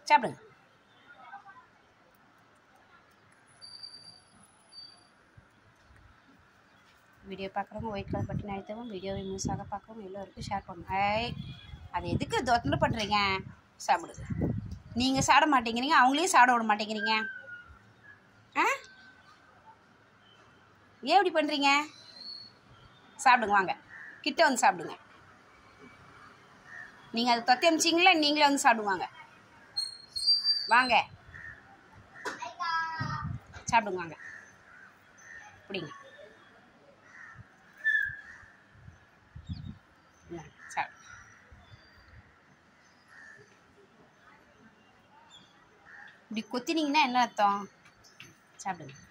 சாப்பிடுங்க. வீடியோ பார்க்குறவங்க white colour button அழுத்தவும், வீடியோவை முழுசாக பார்க்கவும், எல்லோருக்கும் ஷேர் பண்ணுங்க. அது எதுக்கு தொந்தரவு பண்ணுறீங்க? சாப்பிடுங்க. நீங்கள் சாப்பிட மாட்டேங்கிறீங்க, அவங்களையும் சாப்பிட விட மாட்டேங்கிறீங்க. ஆ, ஏன் இப்படி பண்ணுறீங்க? சாப்பிடுங்க, வாங்க கிட்ட வந்து சாப்பிடுங்க. நீங்கள் அதை தொத்தி அமிச்சிங்களா, நீங்களே வந்து சாப்பிடுவாங்க. வாங்க சாப்பிடுங்க, வாங்க பிடிங்க. சாப்பிடு. இப்படி கொத்தினீங்கன்னா என்ன அர்த்தம்? சாப்பிடுங்க.